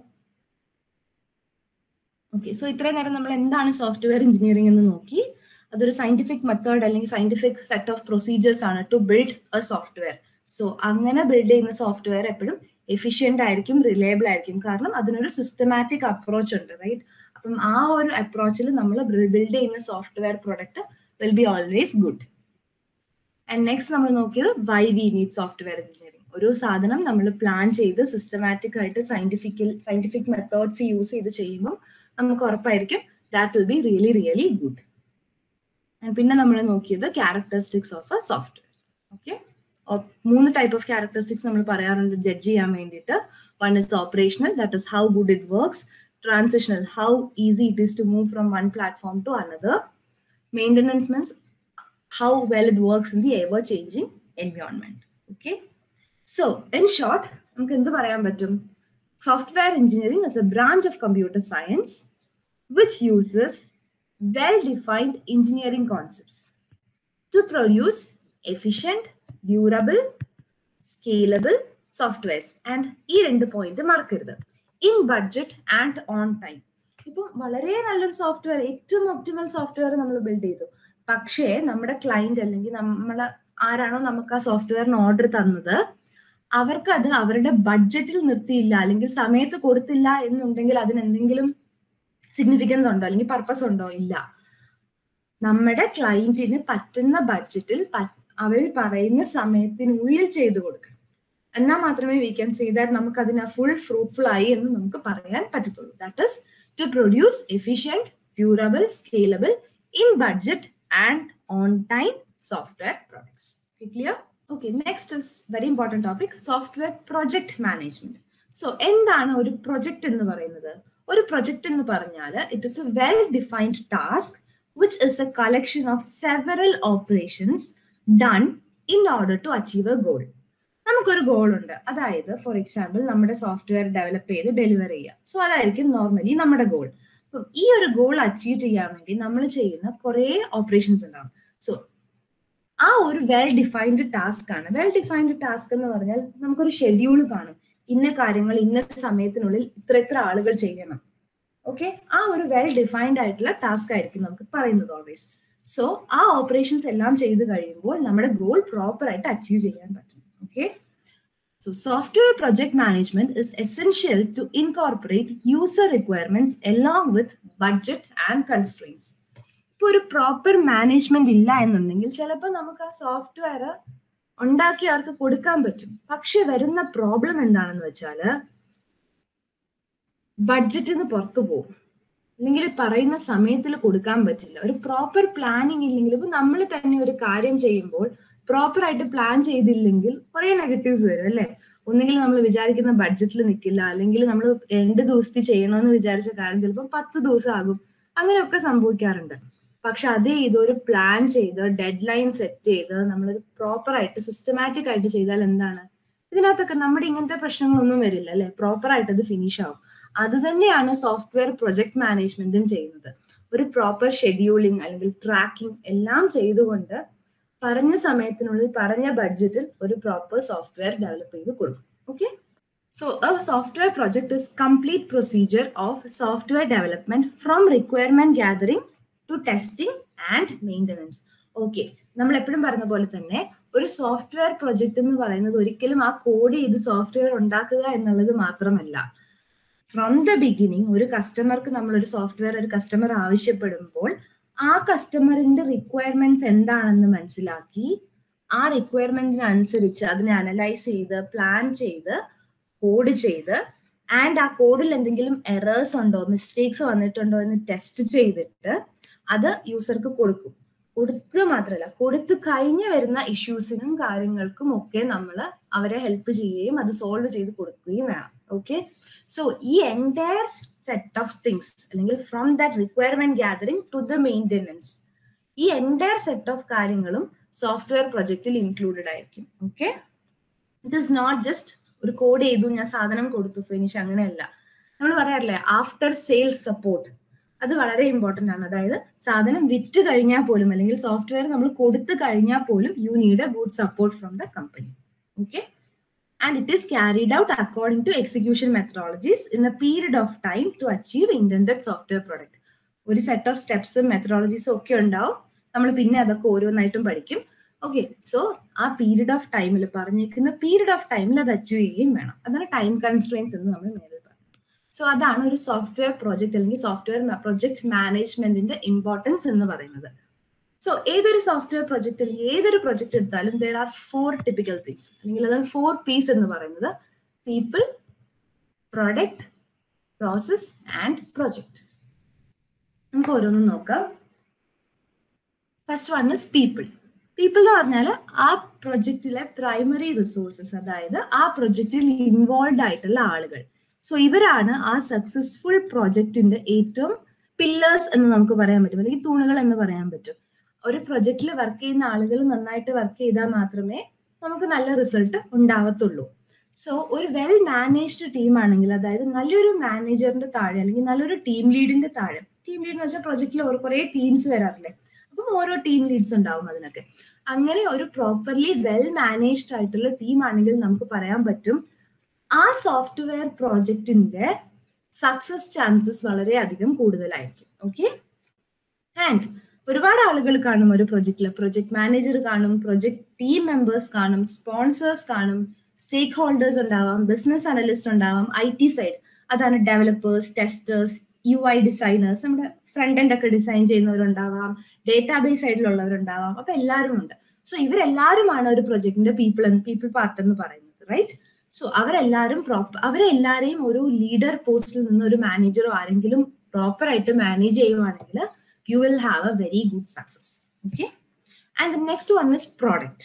Okay, so ഇത്രയും നേരം നമ്മൾ എന്താണ് സോഫ്റ്റ്വെയർ എഞ്ചിനീയറിംഗ് എന്ന് നോക്കി. അതൊരു സയന്റിഫിക് മെത്തേഡ് അല്ലെങ്കിൽ സയന്റിഫിക് സെറ്റ് ഓഫ് പ്രൊസീജിയേഴ്സ് ആണ് to build a software. So അങ്ങനെ ബിൽഡ് ചെയ്യുന്ന സോഫ്റ്റ്വെയർ എപ്പോഴും എഫിഷ്യന്റ് ആയിരിക്കും, റിലയബിൾ ആയിരിക്കും. കാരണം അതിനൊരു സിസ്റ്റമാറ്റിക് അപ്രോച്ച് ഉണ്ട്, റൈറ്റ്? അപ്പം ആ ഒരു അപ്രോച്ചിൽ നമ്മൾ ബിൽഡ് ചെയ്യുന്ന software product will be always good. And next നമ്മൾ നോക്കിയത് why we need software engineering. ഒരു സാധനം നമ്മൾ പ്ലാൻ ചെയ്ത് സിസ്റ്റമാറ്റിക് ആയിട്ട് സയന്റിഫിക്കൽ സയന്റിഫിക് മെത്തേഡ്സ് യൂസ് ചെയ്ത് ചെയ്യുമ്പോൾ നമുക്ക് ഉറപ്പായിരിക്കും that will be really really good. പിന്നെ നമ്മൾ നോക്കിയത് characteristics of a software. Okay, മൂന്ന് ടൈപ്പ് ഓഫ് ക്യാരക്ടറിസ്റ്റിക്സ് നമ്മൾ പറയാറുണ്ട് ജഡ്ജ് ചെയ്യാൻ വേണ്ടിയിട്ട്. One is operational, that is how good it works. Transitional, how easy it is to move from one platform to another. Maintenance means how well it works in the ever changing environment. Okay, so in short, നമുക്ക് എന്ത് പറയാൻ പറ്റും? Software engineering is a branch of computer science which uses well-defined engineering concepts to produce efficient, durable, scalable softwares. And ഈ രണ്ട് point മറക്കരുത്, in budget and on time. ഇപ്പം വളരെ നല്ലൊരു സോഫ്റ്റ്വെയർ, ഏറ്റവും ഒപ്റ്റിമൽ സോഫ്റ്റ്വെയർ നമ്മൾ ബിൽഡ് ചെയ്തു, പക്ഷേ നമ്മുടെ ക്ലയന്റ് അല്ലെങ്കിൽ നമ്മൾ ആരാണോ നമുക്ക് ആ സോഫ്റ്റ്വെയറിന് ഓർഡർ തന്നത് അവർക്ക് അത് അവരുടെ ബഡ്ജറ്റിൽ നിർത്തിയില്ല അല്ലെങ്കിൽ സമയത്ത് കൊടുത്തില്ല എന്നുണ്ടെങ്കിൽ അതിന് എന്തെങ്കിലും സിഗ്നിഫിക്കൻസ് ഉണ്ടോ അല്ലെങ്കിൽ പർപ്പസ് ഉണ്ടോ? ഇല്ല. നമ്മുടെ ക്ലയന്റിന് പറ്റുന്ന ബഡ്ജറ്റിൽ അവർ പറയുന്ന സമയത്തിനുള്ളിൽ ചെയ്തു കൊടുക്കണം. എന്നാൽ മാത്രമേ വി ക്യാൻ സേ ദാറ്റ് നമുക്ക് അതിന് ഫുൾ ഫ്രൂട്ട്ഫുൾ ആയി എന്ന് നമുക്ക് പറയാൻ പറ്റത്തുള്ളൂ. That is to produce efficient, durable, scalable, in budget and on time software products. Okay, clear? Okay, next is very important topic, software project management. So endana oru project ennu parayunnathu? Oru project ennu parnal it is a well defined task which is a collection of several operations done in order to achieve a goal. നമുക്കൊരു goal ഉണ്ട്, അതായത് for example നമ്മുടെ software develop ചെയ്ത് deliver ചെയ്യുക. So അതായിരിക്കും normally നമ്മുടെ goal. അപ്പം ഈ ഒരു ഗോൾ അച്ചീവ് ചെയ്യാൻ വേണ്ടി നമ്മൾ ചെയ്യുന്ന കുറേ ഓപ്പറേഷൻസ് ഉണ്ടാവും. സോ ആ ഒരു വെൽ ഡിഫൈൻഡ് ടാസ്ക് ആണ്. വെൽ ഡിഫൈൻഡ് ടാസ്ക് എന്ന് പറഞ്ഞാൽ നമുക്കൊരു ഷെഡ്യൂൾ കാണും, ഇന്ന കാര്യങ്ങൾ ഇന്ന സമയത്തിനുള്ളിൽ ഇത്ര ഇത്ര ആളുകൾ ചെയ്യണം. ഓക്കെ, ആ ഒരു വെൽ ഡിഫൈൻഡ് ആയിട്ടുള്ള ടാസ്ക് ആയിരിക്കും നമുക്ക് പറയുന്നത് ഓൾവേസ്. സോ ആ ഓപ്പറേഷൻസ് എല്ലാം ചെയ്ത് കഴിയുമ്പോൾ നമ്മുടെ ഗോൾ പ്രോപ്പർ ആയിട്ട് അച്ചീവ് ചെയ്യാൻ പറ്റും. Okay, so software project management is essential to incorporate user requirements along with budget and constraints. ഇപ്പോൾ ഒരു പ്രോപ്പർ മാനേജ്മെന്റ് ഇല്ല എന്നുണ്ടെങ്കിൽ ചിലപ്പോൾ നമുക്ക് ആ സോഫ്റ്റ്വെയർ ഉണ്ടാക്കി അവർക്ക് കൊടുക്കാൻ പറ്റും, പക്ഷെ വരുന്ന പ്രോബ്ലം എന്താണെന്ന് വെച്ചാൽ ബഡ്ജറ്റിൽ നിന്ന് പുറത്തു പോകും, അല്ലെങ്കിൽ പറയുന്ന സമയത്തിൽ കൊടുക്കാൻ പറ്റില്ല. ഒരു പ്രോപ്പർ പ്ലാനിങ് ഇല്ലെങ്കിൽ, ഇപ്പൊ നമ്മൾ തന്നെ ഒരു കാര്യം ചെയ്യുമ്പോൾ പ്രോപ്പർ ആയിട്ട് പ്ലാൻ ചെയ്തില്ലെങ്കിൽ കുറെ നെഗറ്റീവ്സ് വരും അല്ലെ. ഒന്നുകിൽ നമ്മൾ വിചാരിക്കുന്ന ബഡ്ജറ്റിൽ നിൽക്കില്ല, അല്ലെങ്കിൽ നമ്മൾ രണ്ട് ദിവസത്തിൽ ചെയ്യണമെന്ന് വിചാരിച്ച കാര്യം ചിലപ്പോൾ പത്ത് ദിവസം ആകും, അങ്ങനെയൊക്കെ സംഭവിക്കാറുണ്ട്. പക്ഷെ അതേ ഇതൊരു പ്ലാൻ ചെയ്ത് ഡെഡ് ലൈൻ സെറ്റ് ചെയ്ത് നമ്മളൊരു പ്രോപ്പർ ആയിട്ട് സിസ്റ്റമാറ്റിക് ആയിട്ട് ചെയ്താൽ എന്താണ്, ഇതിനകത്തൊക്കെ നമ്മുടെ ഇങ്ങനത്തെ പ്രശ്നങ്ങളൊന്നും വരില്ല അല്ലെ, പ്രോപ്പർ ആയിട്ട് അത് ഫിനിഷ് ആവും. അത് തന്നെയാണ് സോഫ്റ്റ്വെയർ പ്രൊജക്ട് മാനേജ്മെന്റും ചെയ്യുന്നത്. ഒരു പ്രോപ്പർ ഷെഡ്യൂളിംഗ് അല്ലെങ്കിൽ ട്രാക്കിംഗ് എല്ലാം ചെയ്തുകൊണ്ട് പറഞ്ഞ സമയത്തിനുള്ളിൽ പറഞ്ഞ ബഡ്ജറ്റിൽ ഒരു പ്രോപ്പർ സോഫ്റ്റ്വെയർ ഡെവലപ്പ് ചെയ്ത് കൊടുക്കും. Okay, so a software project is complete procedure of software development from requirement gathering to testing and maintenance. Okay, നമ്മൾ എപ്പോഴും പറഞ്ഞ പോലെ തന്നെ ഒരു സോഫ്റ്റ്വെയർ പ്രൊജക്ട് എന്ന് പറയുന്നത് ഒരിക്കലും ആ കോഡ് ചെയ്ത് സോഫ്റ്റ്വെയർ ഉണ്ടാക്കുക എന്നുള്ളത് മാത്രമല്ല. ഫ്രം ദ ബിഗിനിങ് ഒരു കസ്റ്റമർക്ക് നമ്മളൊരു സോഫ്റ്റ്വെയർ ഒരു കസ്റ്റമർ ആവശ്യപ്പെടുമ്പോൾ ആ കസ്റ്റമറിന്റെ റിക്വയർമെന്റ്സ് എന്താണെന്ന് മനസ്സിലാക്കി ആ റിക്വയർമെന്റിനനുസരിച്ച് അതിനെ അനലൈസ് ചെയ്ത് പ്ലാൻ ചെയ്ത് കോഡ് ചെയ്ത് ആൻഡ് ആ കോഡിൽ എന്തെങ്കിലും എറേഴ്സ് ഉണ്ടോ മിസ്റ്റേക്സ് വന്നിട്ടുണ്ടോ എന്ന് ടെസ്റ്റ് ചെയ്തിട്ട് അത് യൂസർക്ക് കൊടുക്കും. കൊടുക്കുക മാത്രമല്ല, കൊടുത്തു കഴിഞ്ഞ് വരുന്ന ഇഷ്യൂസിനും കാര്യങ്ങൾക്കും ഒക്കെ നമ്മൾ അവരെ ഹെൽപ്പ് ചെയ്യുകയും അത് സോൾവ് ചെയ്ത് കൊടുക്കുകയും വേണം. ഓക്കെ, സോ ഈ എൻറ്റയർ സെറ്റ് ഓഫ് തിങ്സ് അല്ലെങ്കിൽ from that requirement gathering to the maintenance, ഈ എൻറ്റയർ സെറ്റ് ഓഫ് കാര്യങ്ങളും സോഫ്റ്റ്വെയർ പ്രൊജക്റ്റിൽ ഇൻക്ലൂഡഡ് ആയിരിക്കും. Okay, it is not just ഒരു കോഡ് ചെയ്തു ഞാൻ സാധനം കൊടുത്തു ഫിനിഷ്, അങ്ങനെയല്ല. നമ്മൾ പറയാറില്ലേ ആഫ്റ്റർ സെയിൽസ് സപ്പോർട്ട്, അത് വളരെ ഇമ്പോർട്ടൻ്റ് ആണ്. അതായത് സാധനം വിറ്റ് കഴിഞ്ഞാൽ പോലും അല്ലെങ്കിൽ സോഫ്റ്റ്വെയർ നമ്മൾ കൊടുത്തു കഴിഞ്ഞാൽ പോലും you need a good support from the company. Okay, and it is carried out according to execution methodologies in a period of time to achieve intended software product. ഒരു സെറ്റ് ഓഫ് സ്റ്റെപ്സും മെത്തഡോളജീസും ഒക്കെ ഉണ്ടാവും, നമ്മൾ പിന്നെ അതൊക്കെ ഓരോന്നായിട്ടും പഠിക്കും. ഓക്കെ, സോ ആ പീരീഡ് ഓഫ് ടൈമിൽ പറഞ്ഞിരിക്കുന്ന പീരീഡ് ഓഫ് ടൈമിൽ അത് അച്ചീവ് ചെയ്യുകയും വേണം. അതാണ് ടൈം കൺസ്ട്രെയിൻസ് എന്ന് നമ്മൾ മേളിൽ പറഞ്ഞു. സോ അതാണ് ഒരു സോഫ്റ്റ്വെയർ പ്രോജക്റ്റ് അല്ലെങ്കിൽ സോഫ്റ്റ്വെയർ പ്രൊജക്ട് മാനേജ്മെന്റിന്റെ ഇമ്പോർട്ടൻസ് എന്ന് പറയുന്നത്. സോ ഏതൊരു സോഫ്റ്റ്വെയർ പ്രൊജക്ട് അല്ലെങ്കിൽ ഏതൊരു പ്രൊജക്ട് എടുത്താലും there are four typical things, അല്ലെങ്കിൽ അതായത് ഫോർ പീസ് എന്ന് പറയുന്നത് people, product, process and project. നമുക്ക് ഓരോന്നും നോക്കാം. First one is people. People എന്ന് പറഞ്ഞാൽ ആ പ്രൊജക്റ്റിലെ പ്രൈമറി റിസോഴ്സസ്, അതായത് ആ പ്രൊജക്റ്റിൽ ഇൻവോൾവ് ആയിട്ടുള്ള ആളുകൾ. സോ ഇവരാണ് ആ സക്സസ്ഫുൾ പ്രൊജക്റ്റിന്റെ ഏറ്റവും പില്ലേഴ്സ് എന്ന് നമുക്ക് പറയാൻ പറ്റും, അല്ലെങ്കിൽ തൂണുകൾ എന്ന് പറയാൻ പറ്റും. ഒരു പ്രൊജക്റ്റിൽ വർക്ക് ചെയ്യുന്ന ആളുകൾ നന്നായിട്ട് വർക്ക് ചെയ്താൽ മാത്രമേ നമുക്ക് നല്ല റിസൾട്ട് ഉണ്ടാവത്തുള്ളൂ. സോ ഒരു വെൽ മാനേജ്ഡ് ടീം ആണെങ്കിൽ, അതായത് നല്ലൊരു മാനേജറിന്റെ താഴെ അല്ലെങ്കിൽ നല്ലൊരു ടീം ലീഡിന്റെ താഴെ, ടീം ലീഡ് എന്ന് വെച്ചാൽ പ്രൊജക്റ്റിൽ കുറെ ടീംസ് വരാറില്ലേ, അപ്പം ഓരോ ടീം ലീഡ്സ് ഉണ്ടാവും അതിനൊക്കെ. അങ്ങനെ ഒരു പ്രോപ്പർലി വെൽ മാനേജ്ഡ് ആയിട്ടുള്ള ടീം ആണെങ്കിൽ നമുക്ക് പറയാൻ പറ്റും ആ സോഫ്റ്റ്വെയർ പ്രോജക്റ്റിന്റെ സക്സസ് ചാൻസസ് വളരെയധികം കൂടുതലായിരിക്കും. ഓക്കെ, ആൻഡ് ഒരുപാട് ആളുകൾ കാണും ഒരു പ്രൊജക്റ്റിൽ. പ്രൊജക്ട് മാനേജർ കാണും, പ്രൊജക്ട് ടീം മെമ്പേഴ്സ് കാണും, സ്പോൺസേഴ്സ് കാണും, സ്റ്റേക്ക് ഹോൾഡേഴ്സ് ഉണ്ടാവാം, ബിസിനസ് അനലിസ്റ്റ് ഉണ്ടാവാം, ഐ ടി സൈഡ് അതാണ് developers, testers, U I designers, നമ്മുടെ ഫ്രണ്ട് എൻഡ് ഒക്കെ ഡിസൈൻ ചെയ്യുന്നവരുണ്ടാവാം, ഡേറ്റാബേസ് സൈഡിലുള്ളവരുണ്ടാവാം. അപ്പൊ എല്ലാവരും ഉണ്ട്. സോ ഇവരെല്ലാവരുമാണ് ഒരു പ്രൊജക്ടിന്റെ പീപ്പിൾ പീപ്പിൾ പാർട്ട് എന്ന് പറയുന്നത്, റൈറ്റ്? സോ അവരെല്ലാവരും പ്രോപ്പർ അവരെല്ലാവരെയും ഒരു ലീഡർ പോസ്റ്റിൽ നിന്ന് ഒരു മാനേജറോ ആരെങ്കിലും പ്രോപ്പർ ആയിട്ട് മാനേജ് ചെയ്യുവാണെങ്കിൽ you will have a very good success. Okay, and the next one is product.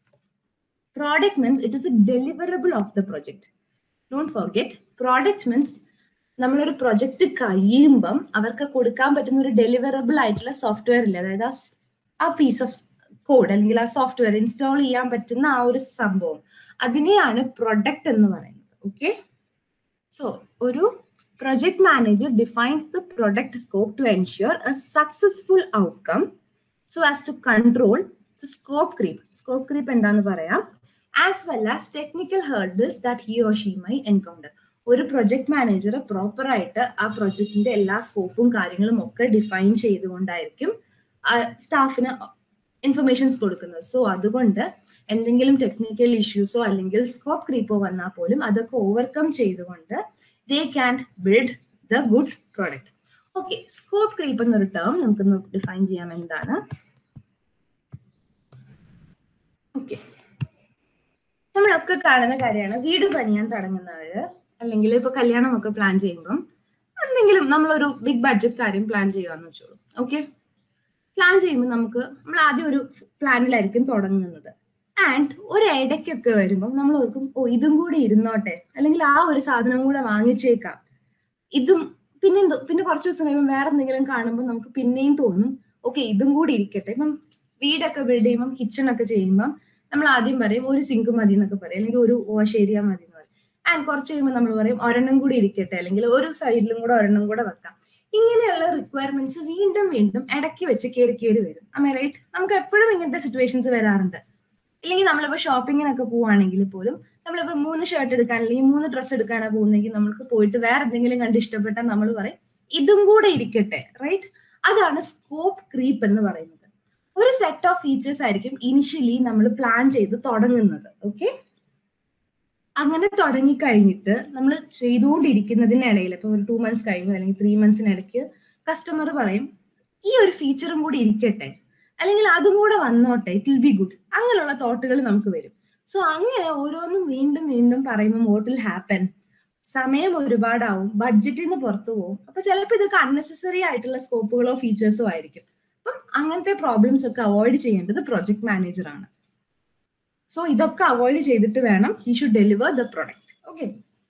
Product means it is a deliverable of the project. Don't forget, product means നമ്മളൊരു project കഴിയുമ്പം അവർക്ക് കൊടുക്കാൻ പറ്റുന്ന ഒരു ഡെലിവറബിൾ ആയിട്ടുള്ള software ഇല്ല, അതായത് ആ പീസ് ഓഫ് കോഡ് അല്ലെങ്കിൽ ആ സോഫ്റ്റ്വെയർ ഇൻസ്റ്റാൾ ചെയ്യാൻ പറ്റുന്ന ആ ഒരു സംഭവം, അതിനെയാണ് പ്രൊഡക്റ്റ് എന്ന് പറയുന്നത്. ഓക്കെ, സോ ഒരു project manager defines the product scope to ensure a successful outcome so as to control the scope creep. Scope creep എന്താന്ന് പറയാം, as well as technical hurdles that he or she may encounter. ഒരു project manager proper ആയിട്ട് ആ പ്രൊജക്ടിന്റെ എല്ലാ സ്കോപ്പും കാര്യങ്ങളും ഒക്കെ ഡിഫൈൻ ചെയ്തുകൊണ്ടായിരിക്കും സ്റ്റാഫിന് ഇൻഫർമേഷൻസ് കൊടുക്കുന്നത്. സോ അതുകൊണ്ട് എന്തെങ്കിലും ടെക്നിക്കൽ ഇഷ്യൂസോ അല്ലെങ്കിൽ സ്കോപ്പ് ക്രീപ്പോ വന്നാൽ പോലും അതൊക്കെ ഓവർകം ചെയ്തുകൊണ്ട് they can build the good product. Okay, scope creep എന്നൊരു ടേം നമുക്കൊന്ന് ഡിഫൈൻ ചെയ്യാം എന്താണ്. ഓക്കെ, നമ്മളൊക്കെ കാണുന്ന കാര്യമാണ്, വീട് പണിയാൻ തുടങ്ങുന്നവര് അല്ലെങ്കിൽ ഇപ്പൊ കല്യാണമൊക്കെ പ്ലാൻ ചെയ്യുമ്പം എന്തെങ്കിലും നമ്മളൊരു ബിഗ് ബഡ്ജറ്റ് കാര്യം പ്ലാൻ ചെയ്യുകയെന്ന് വെച്ചോളൂ. ഓക്കെ, പ്ലാൻ ചെയ്യുമ്പോൾ നമുക്ക് നമ്മൾ ആദ്യം ഒരു പ്ലാനിലായിരിക്കും തുടങ്ങുന്നത്. ആൻഡ് ഒരു ഇടയ്ക്കൊക്കെ വരുമ്പോൾ നമ്മൾ ഓർക്കും, ഓ ഇതും കൂടി ഇരുന്നോട്ടെ, അല്ലെങ്കിൽ ആ ഒരു സാധനം കൂടെ വാങ്ങിച്ചേക്കാം, ഇതും പിന്നെ പിന്നെ കുറച്ച് ദിവസം കഴിയുമ്പോൾ വേറെ എന്തെങ്കിലും കാണുമ്പോൾ നമുക്ക് പിന്നെയും തോന്നും, ഓക്കെ ഇതും കൂടി ഇരിക്കട്ടെ. ഇപ്പം വീടൊക്കെ ബിൽഡ് ചെയ്യുമ്പം കിച്ചൺ ഒക്കെ ചെയ്യുമ്പം നമ്മൾ ആദ്യം പറയും ഒരു സിങ്ക് മതി എന്നൊക്കെ പറയും, അല്ലെങ്കിൽ ഒരു വാഷ് ഏരിയ മതി എന്ന് പറയും. ആൻഡ് കുറച്ച് കഴിയുമ്പോൾ നമ്മൾ പറയും ഒരെണ്ണം കൂടി ഇരിക്കട്ടെ, അല്ലെങ്കിൽ ഒരു സൈഡിലും കൂടെ ഒരെണ്ണം കൂടെ വെക്കാം. ഇങ്ങനെയുള്ള റിക്വയർമെന്റ്സ് വീണ്ടും വീണ്ടും ഇടയ്ക്ക് വെച്ച് കയറി കയറി വരും. അമ്മ റൈറ്റ്? നമുക്ക് എപ്പോഴും ഇങ്ങനത്തെ സിറ്റുവേഷൻസ് വരാറുണ്ട്. ഇല്ലെങ്കിൽ നമ്മളിപ്പോൾ ഷോപ്പിങ്ങിനൊക്കെ പോവുകയാണെങ്കിൽ പോലും നമ്മളിപ്പോൾ മൂന്ന് ഷർട്ട് എടുക്കാൻ അല്ലെങ്കിൽ മൂന്ന് ഡ്രസ്സ് എടുക്കാനാണ് പോകുന്നെങ്കിൽ നമുക്ക് പോയിട്ട് വേറെ എന്തെങ്കിലും കണ്ട് ഇഷ്ടപ്പെട്ടാൽ നമ്മൾ പറയും ഇതും കൂടെ ഇരിക്കട്ടെ, റൈറ്റ്? അതാണ് സ്കോപ്പ് ക്രീപ്പ് എന്ന് പറയുന്നത്. ഒരു സെറ്റ് ഓഫ് ഫീച്ചേഴ്സ് ആയിരിക്കും ഇനിഷ്യലി നമ്മൾ പ്ലാൻ ചെയ്ത് തുടങ്ങുന്നത്. ഓക്കെ, അങ്ങനെ തുടങ്ങിക്കഴിഞ്ഞിട്ട് നമ്മൾ ചെയ്തുകൊണ്ടിരിക്കുന്നതിനിടയിൽ ഇപ്പൊ ഒരു ടു മന്ത്സ് കഴിഞ്ഞു അല്ലെങ്കിൽ ത്രീ മന്ത്സിനിടയ്ക്ക് കസ്റ്റമർ പറയും ഈ ഒരു ഫീച്ചറും കൂടി ഇരിക്കട്ടെ, അല്ലെങ്കിൽ അതും കൂടെ വന്നോട്ടെ, ഇറ്റ് വിൽ ബി ഗുഡ്. അങ്ങനെയുള്ള തോട്ടുകൾ നമുക്ക് വരും. സോ അങ്ങനെ ഓരോന്നും വീണ്ടും വീണ്ടും പറയുമ്പോൾ വാട്ട് വിൽ ഹാപ്പൻ, സമയം ഒരുപാടാവും, ബഡ്ജറ്റിൽ നിന്ന് പുറത്തു പോകും. അപ്പൊ ചിലപ്പോൾ ഇതൊക്കെ അൺനെസസറി ആയിട്ടുള്ള സ്കോപ്പുകളോ ഫീച്ചേഴ്സോ ആയിരിക്കും. അപ്പം അങ്ങനത്തെ പ്രോബ്ലംസ് ഒക്കെ അവോയ്ഡ് ചെയ്യേണ്ടത് പ്രൊജക്ട് മാനേജർ ആണ്. സോ ഇതൊക്കെ അവോയ്ഡ് ചെയ്തിട്ട് വേണം he should deliver the product. Okay,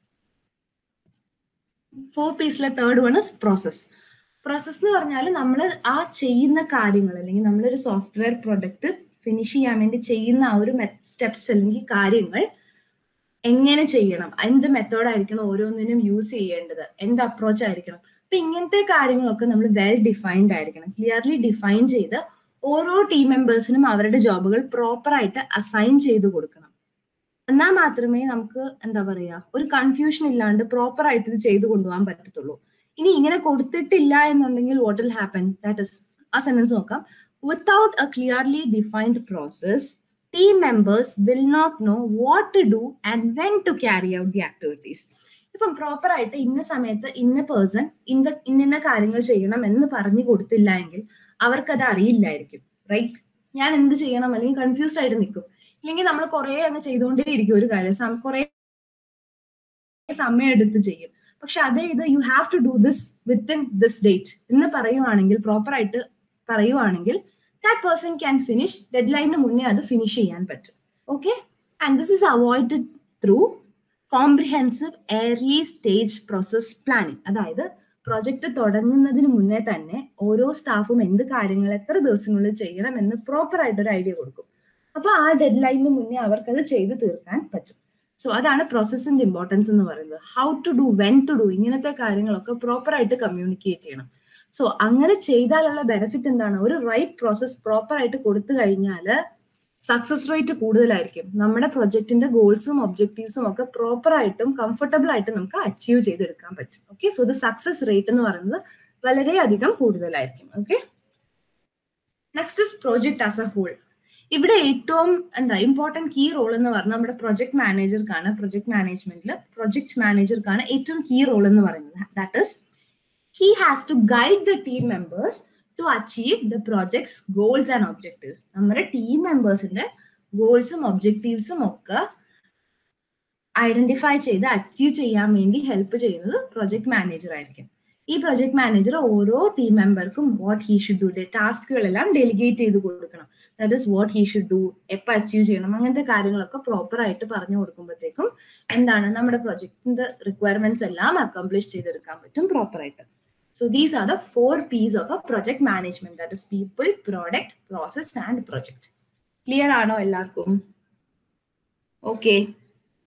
four പീസിലെ third one is process. Process എന്ന് പറഞ്ഞാൽ നമ്മൾ ആ ചെയ്യുന്ന കാര്യങ്ങൾ, അല്ലെങ്കിൽ നമ്മളൊരു സോഫ്റ്റ്വെയർ പ്രൊഡക്റ്റ് ഫിനിഷ് ചെയ്യാൻ വേണ്ടി ചെയ്യുന്ന ആ ഒരു സ്റ്റെപ്സ് അല്ലെങ്കിൽ കാര്യങ്ങൾ എങ്ങനെ ചെയ്യണം, എന്ത് മെത്തേഡ് ആയിരിക്കണം ഓരോന്നിനും യൂസ് ചെയ്യേണ്ടത്, എന്ത് അപ്രോച്ച് ആയിരിക്കണം. അപ്പൊ ഇങ്ങനത്തെ കാര്യങ്ങളൊക്കെ നമ്മൾ വെൽ ഡിഫൈൻഡ് ആയിരിക്കണം, ക്ലിയർലി ഡിഫൈൻ ചെയ്ത് ഓരോ ടീം മെമ്പേഴ്സിനും അവരുടെ ജോബുകൾ പ്രോപ്പർ ആയിട്ട് അസൈൻ ചെയ്ത് കൊടുക്കണം. എന്നാൽ മാത്രമേ നമുക്ക് എന്താ പറയാ ഒരു കൺഫ്യൂഷൻ ഇല്ലാണ്ട് പ്രോപ്പർ ആയിട്ട് ഇത് ചെയ്തു കൊണ്ടുപോകാൻ പറ്റത്തുള്ളൂ. ഇനി ഇങ്ങനെ കൊടുത്തിട്ടില്ല എന്നുണ്ടെങ്കിൽ what will happen, that is ആ സെന്റൻസ് നോക്കാം. Without a clearly defined process team members will not know what to do and when to carry out the activities. ഇപ്പം പ്രോപ്പർ ആയിട്ട് ഇന്ന സമയത്ത് ഇന്ന പേഴ്സൺ ഇന്ന ഇന്ന കാര്യങ്ങൾ ചെയ്യണം എന്ന് പറഞ്ഞു കൊടുത്തില്ല എങ്കിൽ അവർക്കത് അറിയില്ലായിരിക്കും. റൈറ്റ്? ഞാൻ എന്ത് ചെയ്യണം, അല്ലെങ്കിൽ കൺഫ്യൂസ്ഡ് ആയിട്ട് നിൽക്കും. ഇല്ലെങ്കിൽ നമ്മൾ കുറെ അങ്ങ് ചെയ്തുകൊണ്ടേ ഇരിക്കും ഒരു കാര്യം, കുറെ സമയം എടുത്ത് ചെയ്യും. പക്ഷെ അതേ ഇത് you have to do this within this date എന്ന് പറയുവാണെങ്കിൽ, പ്രോപ്പർ ആയിട്ട് പറയുവാണെങ്കിൽ, that person can finish, deadline മുന്നേ അത് ഫിനിഷ് ചെയ്യാൻ പറ്റും. Okay, and this is avoided through comprehensive early stage process planning. അതായത് പ്രൊജക്ട് തുടങ്ങുന്നതിന് മുന്നേ തന്നെ ഓരോ സ്റ്റാഫും എന്ത് കാര്യങ്ങൾ എത്ര ദിവസത്തിനുള്ളിൽ ചെയ്യണം എന്ന് പ്രോപ്പർ ആയിട്ടൊരു ഐഡിയ കൊടുക്കും. അപ്പൊ ആ ഡെഡ് ലൈനിന് മുന്നേ അവർക്കത് ചെയ്ത് തീർക്കാൻ പറ്റും. സോ അതാണ് പ്രോസസ്സിന്റെ ഇമ്പോർട്ടൻസ് എന്ന് പറയുന്നത്. How to do, when to do, ഇങ്ങനത്തെ കാര്യങ്ങളൊക്കെ പ്രോപ്പർ ആയിട്ട് കമ്മ്യൂണിക്കേറ്റ് ചെയ്യണം. സോ അങ്ങനെ ചെയ്താലുള്ള ബെനിഫിറ്റ് എന്താണ്? ഒരു റൈറ്റ് പ്രോസസ് പ്രോപ്പർ ആയിട്ട് കൊടുത്തു കഴിഞ്ഞാൽ സക്സസ് റേറ്റ് കൂടുതലായിരിക്കും. നമ്മുടെ പ്രൊജക്ടിന്റെ ഗോൾസും ഒബ്ജക്റ്റീവ്സും ഒക്കെ പ്രോപ്പർ ആയിട്ടും കംഫർട്ടബിൾ ആയിട്ടും നമുക്ക് അച്ചീവ് ചെയ്തെടുക്കാൻ പറ്റും. Okay, so the success rate എന്ന് പറയുന്നത് വളരെയധികം കൂടുതലായിരിക്കും. Okay, next is project as a whole. ഇവിടെ ഏറ്റവും എന്താ ഇമ്പോർട്ടൻറ്റ് കീ റോൾ എന്ന് പറഞ്ഞാൽ നമ്മുടെ പ്രൊജക്ട് മാനേജർക്കാണ്. പ്രൊജക്ട് മാനേജ്മെന്റിൽ പ്രൊജക്ട് മാനേജർക്കാണ് ഏറ്റവും കീ റോൾ എന്ന് പറയുന്നത്. That is he has to guide the team members to achieve the project's goals and objectives. നമ്മുടെ ടീം മെമ്പേഴ്സിന്റെ ഗോൾസും ഒബ്ജക്റ്റീവ്സും ഒക്കെ ഐഡന്റിഫൈ ചെയ്ത് അച്ചീവ് ചെയ്യാൻ വേണ്ടി ഹെൽപ്പ് ചെയ്യുന്നത് പ്രൊജക്ട് മാനേജർ ആയിരിക്കും. ഈ പ്രൊജക്ട് മാനേജർ ഓരോ ടീം മെമ്പർക്കും വാട്ട് ഹി ഷുഡ് ഡു, ടാസ്കുകളെല്ലാം ഡെലിഗേറ്റ് ചെയ്ത് കൊടുക്കണം. That is what he should do, എപ്പോൾ അച്ചീവ് ചെയ്യണം, അങ്ങനത്തെ കാര്യങ്ങളൊക്കെ പ്രോപ്പർ ആയിട്ട് പറഞ്ഞു കൊടുക്കുമ്പോഴത്തേക്കും എന്താണ് നമ്മുടെ പ്രൊജക്ടിന്റെ റിക്വയർമെന്റ്സ് എല്ലാം അക്കംപ്ലിഷ് ചെയ്തെടുക്കാൻ പറ്റും പ്രോപ്പർ ആയിട്ട്. So these are the four P's of a project management, that is people, product, process and project. Clear ആണോ എല്ലാവർക്കും? Okay.